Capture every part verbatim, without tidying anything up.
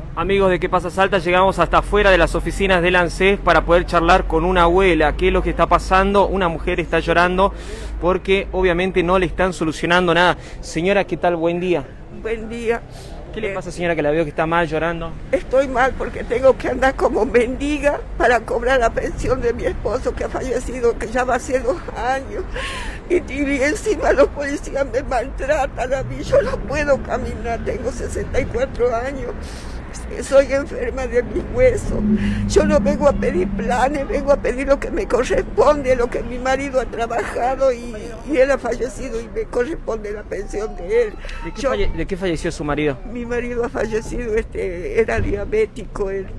Amigos de ¿Qué pasa Salta? Llegamos hasta afuera de las oficinas del ANSES para poder charlar con una abuela. ¿Qué es lo que está pasando? Una mujer está llorando porque obviamente no le están solucionando nada. Señora, ¿qué tal? Buen día. Buen día. ¿Qué le pasa, señora, que la veo que está mal llorando? Estoy mal porque tengo que andar como mendiga para cobrar la pensión de mi esposo que ha fallecido, que ya va a ser dos años. Y, y encima los policías me maltratan a mí. Yo no puedo caminar, tengo sesenta y cuatro años. Soy enferma de mis huesos. Yo no vengo a pedir planes, vengo a pedir lo que me corresponde, lo que mi marido ha trabajado y, y él ha fallecido y me corresponde la pensión de él. ¿De qué, Yo, falle ¿de qué falleció su marido? Mi marido ha fallecido, este, era diabético él.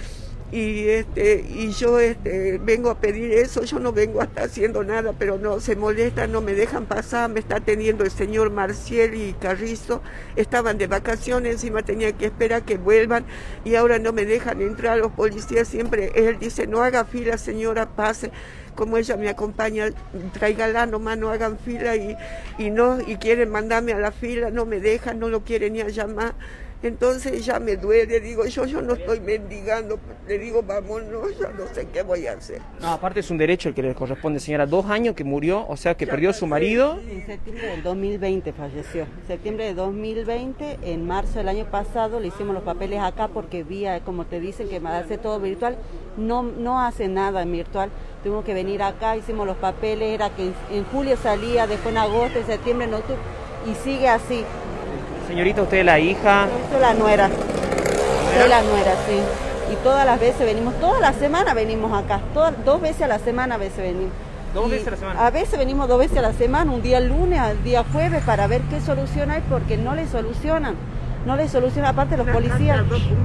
Y este y yo este vengo a pedir eso. Yo no vengo a estar haciendo nada, pero no se molestan, no me dejan pasar. Me está atendiendo el señor Marciel y Carrizo, estaban de vacaciones, encima tenía que esperar que vuelvan y ahora no me dejan entrar. Los policías siempre, él dice, no haga fila señora, pase. Como ella me acompaña, tráigala nomás, no hagan fila, y, y no, y quieren mandarme a la fila, no me dejan, no lo quieren ni a llamar. Entonces ya me duele, digo, yo yo no estoy mendigando, le digo, vámonos, ya no sé qué voy a hacer. No, aparte es un derecho el que le corresponde, señora. Dos años que murió, o sea, que ya perdió a su marido. En septiembre del dos mil veinte falleció. En septiembre de dos mil veinte, en marzo del año pasado, le hicimos los papeles acá porque vía, como te dicen, que hace todo virtual, no, no hace nada en virtual. Tuvimos que venir acá, hicimos los papeles, era que en, en julio salía, después en agosto, en septiembre, en octubre, y sigue así. Señorita, usted es la hija. Yo soy la nuera. Soy la nuera, sí. Y todas las veces venimos, toda la semana venimos acá. Todas, dos veces a la semana a veces venimos. ¿Dos y veces a la semana? A veces venimos dos veces a la semana, un día el lunes, al día jueves, para ver qué solución hay, porque no le solucionan. No le solucionan, aparte los policías.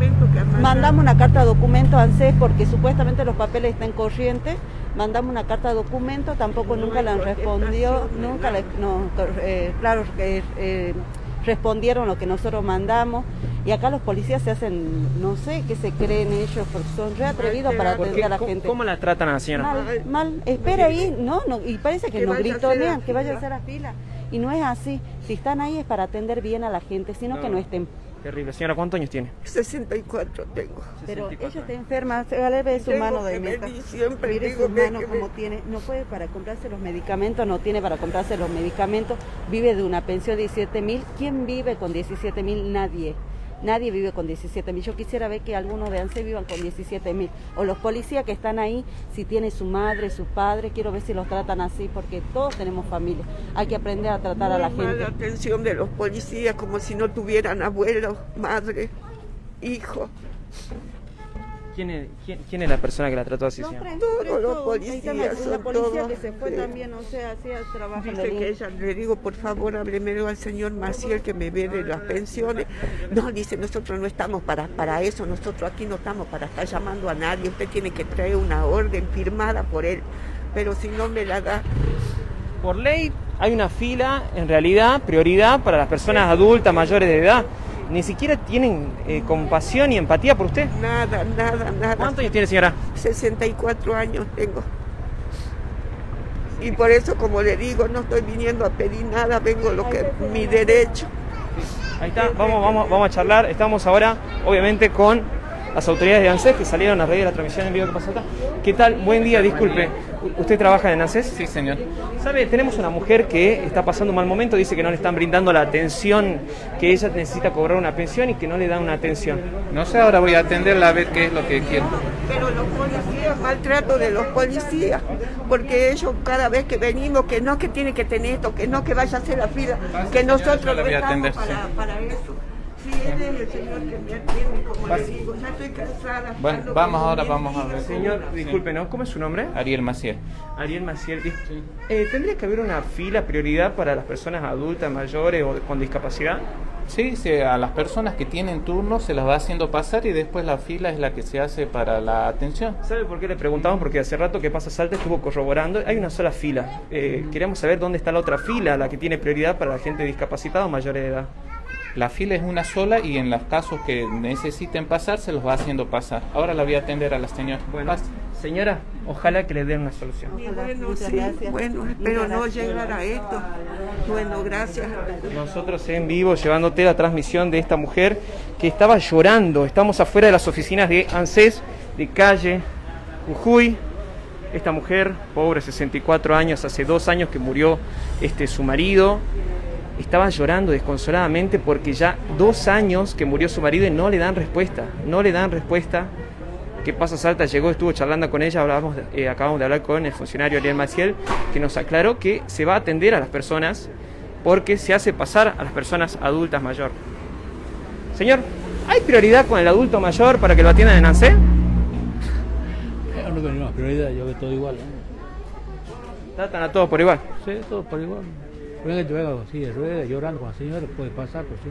Mandamos una carta de documento a ANSES porque supuestamente los papeles están corrientes. Mandamos una carta de documento, tampoco nunca la han respondido, nunca le, no, eh, claro que eh, respondieron lo que nosotros mandamos. Y acá los policías se hacen, no sé qué se creen ellos, porque son re atrevidos para atender a la gente. ¿Cómo la tratan a la señora? Mal, mal. Espera ahí, no, no, y parece que, que nos gritonean, que vaya a hacer la fila. Y no es así. Si están ahí es para atender bien a la gente, sino no, que no estén. Terrible. Señora, ¿cuántos años tiene? sesenta y cuatro tengo. Pero ella está enferma, le ve su mano de meta. Siempre mire su mano como tiene, no puede para comprarse los medicamentos, no tiene para comprarse los medicamentos, vive de una pensión de diecisiete mil. ¿Quién vive con diecisiete mil? Nadie. Nadie vive con diecisiete mil. Yo quisiera ver que algunos de ANSES vivan con diecisiete mil. O los policías que están ahí, si tiene su madre, su padre, quiero ver si los tratan así, porque todos tenemos familia. Hay que aprender a tratar Muy a la gente. Mala atención de los policías, como si no tuvieran abuelos, madre, hijo. ¿Quién es, quién, ¿Quién es la persona que la trató así, señora? Todos los policías, la, son la policía todos, que se fue sí. también, o sea, hacía trabajo. Dice que ella, le digo, por favor, háblemelo al señor Maciel que me ve de las pensiones. No, dice, nosotros no estamos para, para eso, nosotros aquí no estamos para estar llamando a nadie. Usted tiene que traer una orden firmada por él, pero si no me la da. Por ley hay una fila, en realidad, prioridad para las personas adultas, mayores de edad. Ni siquiera tienen eh, compasión y empatía por usted. Nada, nada, nada. ¿Cuántos años tiene, señora? sesenta y cuatro años tengo. Y por eso, como le digo, no estoy viniendo a pedir nada, vengo lo que es mi derecho. Ahí está, vamos, vamos, vamos a charlar. Estamos ahora, obviamente, con las autoridades de ANSES que salieron a raíz de la transmisión en vivo que pasó acá. ¿Qué tal? Buen día, disculpe. ¿Usted trabaja en ANSES? Sí, señor. ¿Sabe? Tenemos una mujer que está pasando un mal momento, dice que no le están brindando la atención, que ella necesita cobrar una pensión y que no le dan una atención. No sé, ahora voy a atenderla a ver qué es lo que quiero. Pero los policías, maltrato de los policías, porque ellos cada vez que venimos, que no, que tiene que tener esto, que no, que vaya a hacer la fila, que nosotros no estamos atender, para, sí. para eso. Sí, él es el señor que me atiende, como le digo, ya estoy cansada. Bueno, vamos ahora, vamos a ver. Señor, disculpe, ¿no? ¿Cómo es su nombre? Ariel Maciel. Ariel Maciel. Sí. Eh, ¿Tendría que haber una fila, prioridad para las personas adultas, mayores o con discapacidad? Sí, sí, a las personas que tienen turno se las va haciendo pasar y después la fila es la que se hace para la atención. ¿Sabe por qué le preguntamos? Porque hace rato que Pasa Salta estuvo corroborando, hay una sola fila. Eh, queríamos saber dónde está la otra fila, la que tiene prioridad para la gente discapacitada o mayores de edad. La fila es una sola y en los casos que necesiten pasar se los va haciendo pasar. Ahora la voy a atender a la señora. Bueno, Señora, ojalá que le den una solución. Y bueno, sí, bueno, espero no llegar a esto. Bueno, gracias. Nosotros en vivo llevándote la transmisión de esta mujer que estaba llorando. Estamos afuera de las oficinas de ANSES, de calle Jujuy. Esta mujer, pobre, sesenta y cuatro años, hace dos años que murió este, su marido. Estaba llorando desconsoladamente porque ya dos años que murió su marido y no le dan respuesta. No le dan respuesta. ¿Qué pasa? Salta llegó, estuvo charlando con ella, hablábamos de, eh, acabamos de hablar con el funcionario Ariel Maciel, que nos aclaró que se va a atender a las personas porque se hace pasar a las personas adultas mayor. Señor, ¿hay prioridad con el adulto mayor para que lo atiendan en ANSES? No tengo más prioridad, yo veo todo igual. ¿eh? Tratan a todos por igual. Sí, todo por igual. Venga, yo vengo así de ruedas, llorando con la señora, puede pasar, pues sí.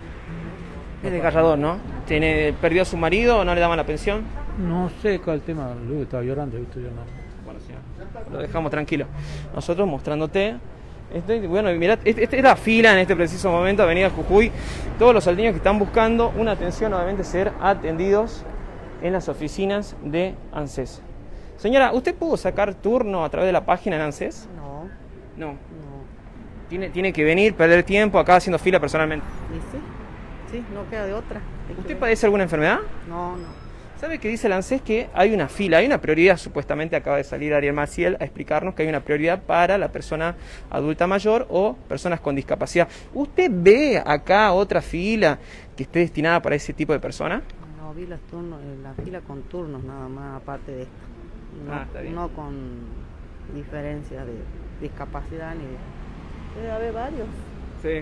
Es desgarrador, ¿no? ¿Tiene, ¿Perdió a su marido o no le daban la pensión? No sé cuál es el tema, luego estaba llorando, he visto yo no. Bueno, señor, lo dejamos tranquilo. Nosotros mostrándote. Estoy, bueno, mirá, esta es la fila en este preciso momento, Avenida Jujuy. Todos los salteños que están buscando una atención, obviamente, ser atendidos en las oficinas de ANSES. Señora, ¿usted pudo sacar turno a través de la página en ANSES? No, No. no. Tiene, tiene que venir, perder tiempo acá haciendo fila personalmente. ¿Y sí? Sí, no queda de otra. Hay que ¿Usted ver. padece alguna enfermedad? No, no. ¿Sabe qué dice el ANSES? Que hay una fila, hay una prioridad, supuestamente acaba de salir Ariel Maciel a explicarnos que hay una prioridad para la persona adulta mayor o personas con discapacidad. ¿Usted ve acá otra fila que esté destinada para ese tipo de personas? No vi las turnos, eh, la fila con turnos nada más, aparte de esto. No, Ah, está bien. no con diferencia de discapacidad ni de... Debe haber varios. Sí.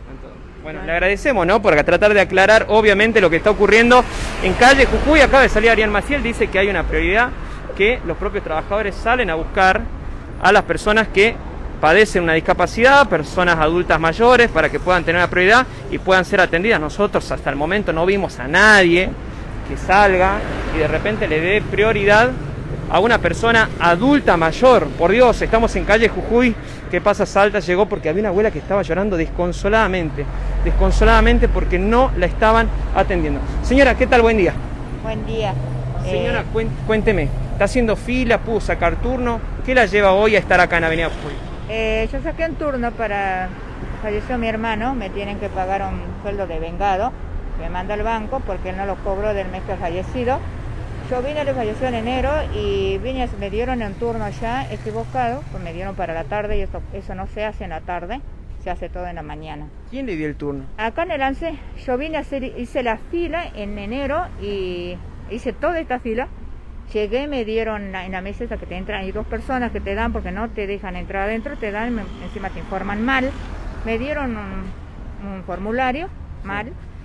Bueno, le agradecemos, ¿no? Por tratar de aclarar, obviamente, lo que está ocurriendo en calle Jujuy. Acaba de salir Ariel Maciel, dice que hay una prioridad, que los propios trabajadores salen a buscar a las personas que padecen una discapacidad, personas adultas mayores, para que puedan tener una prioridad y puedan ser atendidas. Nosotros hasta el momento no vimos a nadie que salga y de repente le dé prioridad a una persona adulta mayor. Por Dios, estamos en calle Jujuy. ¿Qué pasa? Salta llegó porque había una abuela que estaba llorando desconsoladamente, desconsoladamente porque no la estaban atendiendo. Señora, ¿qué tal? Buen día. Buen día. Señora, Eh, cuen- cuénteme, ¿está haciendo fila? ¿Pudo sacar turno? ¿Qué la lleva hoy a estar acá en Avenida Jujuy? eh, yo saqué un turno para... Falleció mi hermano, me tienen que pagar un sueldo de vengado. Me manda al banco porque él no lo cobró del mes que ha fallecido. Yo vine, le falleció en enero y vine, me dieron un turno ya equivocado, pues me dieron para la tarde y eso, eso no se hace en la tarde, se hace todo en la mañana. ¿Quién le dio el turno? Acá en el ANSES yo vine a hacer, hice la fila en enero y hice toda esta fila. Llegué, me dieron la- en la mesa esa que te entran, hay dos personas que te dan porque no te dejan entrar adentro, te dan, me- encima te informan mal. Me dieron un, un formulario mal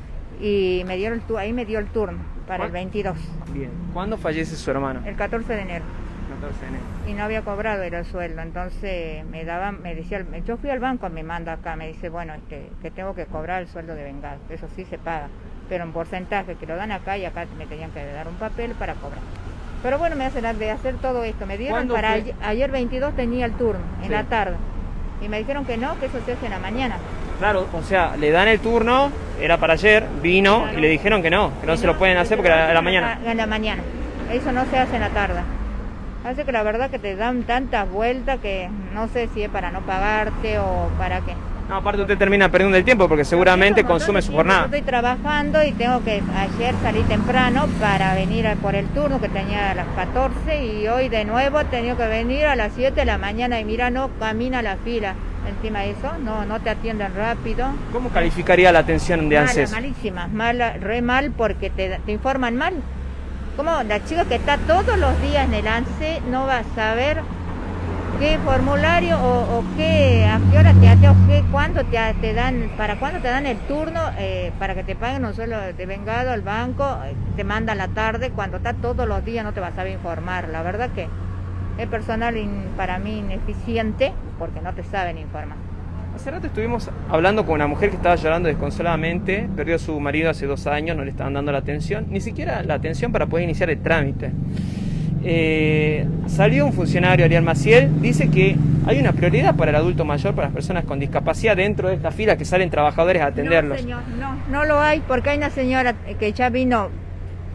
y me dieron el tu- ahí me dio el turno para ¿Cuál? el veintidós, Bien. ¿Cuándo fallece su hermano? el catorce de enero. catorce de enero. Y no había cobrado era el sueldo, entonces me daban, me decía, el- yo fui al banco, me manda acá, me dice, bueno, este, que tengo que cobrar el sueldo de vengado, eso sí se paga, pero en porcentaje, que lo dan acá y acá me tenían que dar un papel para cobrar. Pero bueno, me hacen de hacer todo esto, me dieron ¿Cuándo para fue? ayer, ayer veintidós tenía el turno, en Sí. la tarde, y me dijeron que no, que eso se hace en la mañana. Claro, o sea, le dan el turno, era para ayer, vino Claro. y le dijeron que no, que no Que se lo pueden hacer porque era a la mañana. En la mañana, eso no se hace en la tarde. Hace que la verdad que te dan tantas vueltas que no sé si es para no pagarte o para qué. No, aparte usted termina perdiendo el tiempo porque seguramente Yo tengo un montón consume de su tiempo, jornada. yo estoy trabajando y tengo que ayer salí temprano para venir a por el turno que tenía a las catorce y hoy de nuevo he tenido que venir a las siete de la mañana y mira, no camina la fila. Encima de eso, no, no te atienden rápido. ¿Cómo calificaría la atención de Mala, ANSES? malísima, mala, re mal porque te, te informan mal. ¿Cómo la chica que está todos los días en el ANSES no va a saber qué formulario o, o qué, a qué hora te ate, o qué, cuándo te, te dan, para cuándo te dan el turno eh, para que te paguen un sueldo de vengado al banco, eh, te mandan la tarde, cuando está todos los días no te va a saber informar. La verdad que es personal in- para mí ineficiente porque no te saben informar. Hace rato estuvimos hablando con una mujer que estaba llorando desconsoladamente, perdió a su marido hace dos años, no le estaban dando la atención, ni siquiera la atención para poder iniciar el trámite. Eh, salió un funcionario, Ariel Maciel, dice que hay una prioridad para el adulto mayor, para las personas con discapacidad dentro de esta fila que salen trabajadores a atenderlos. No, señor, no, no lo hay porque hay una señora que ya vino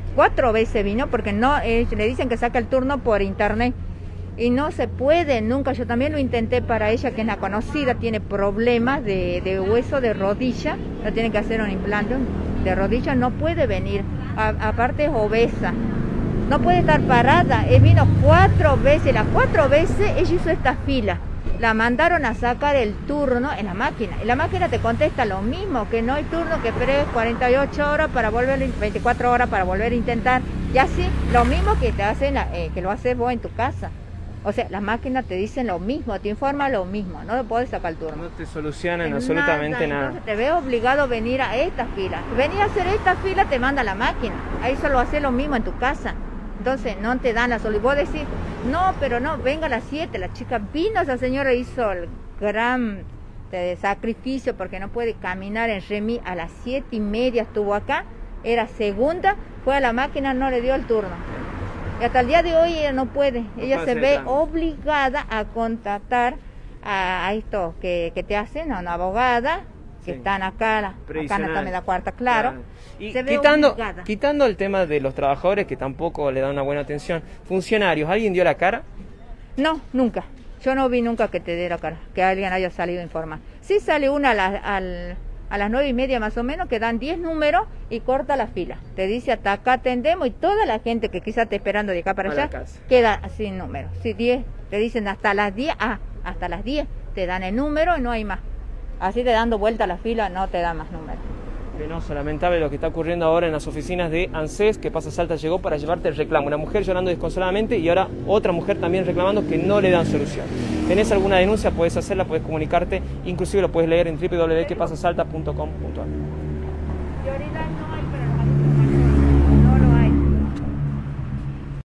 cuatro veces vino porque no eh, le dicen que saca el turno por internet y no se puede nunca. Yo también lo intenté para ella, que es la conocida, tiene problemas de, de hueso de rodilla, no tiene que hacer un implante de rodilla, no puede venir, a, aparte es obesa, no puede estar parada. Él vino cuatro veces, las cuatro veces ella hizo esta fila. La mandaron a sacar el turno en la máquina. Y la máquina te contesta lo mismo, que no hay turno, que esperes cuarenta y ocho horas para volver, veinticuatro horas para volver a intentar. Y así, lo mismo que te hacen, eh, que lo haces vos en tu casa. O sea, las máquinas te dicen lo mismo, te informan lo mismo, no podés sacar el turno. No te solucionan absolutamente nada. Entonces te ves obligado a venir a esta fila. Venir a hacer esta fila te manda la máquina. Ahí solo haces lo mismo en tu casa. Entonces no te dan la solución. Vos decís, no, pero no, venga a las siete. La chica vino, esa señora hizo el gran de sacrificio porque no puede caminar en remis. A las siete y media estuvo acá, era segunda, fue a la máquina, no le dio el turno. Y hasta el día de hoy ella no puede. Ella se ve obligada a contactar a, a estos que, que te hacen, a una abogada, que sí, están acá, acá en la cuarta, claro. claro. Y quitando, quitando el tema de los trabajadores, que tampoco le dan una buena atención, funcionarios, ¿alguien dio la cara? No, nunca. Yo no vi nunca que te dé la cara, que alguien haya salido a informar. Sí sale una a, la, al, a las nueve y media más o menos, que dan diez números y corta la fila. Te dice, hasta acá atendemos, y toda la gente que quizás esté esperando de acá para allá, queda sin número. Si diez, te dicen hasta las diez, ah, hasta las diez, te dan el número y no hay más. Así te dando vuelta a la fila, no te da más números. Penoso, lamentable lo que está ocurriendo ahora en las oficinas de ANSES, que Pasa Salta llegó para llevarte el reclamo. Una mujer llorando desconsoladamente y ahora otra mujer también reclamando que no le dan solución. ¿Tenés alguna denuncia? Puedes hacerla, puedes comunicarte, inclusive lo puedes leer en w w w punto que pasa salta punto com punto a r.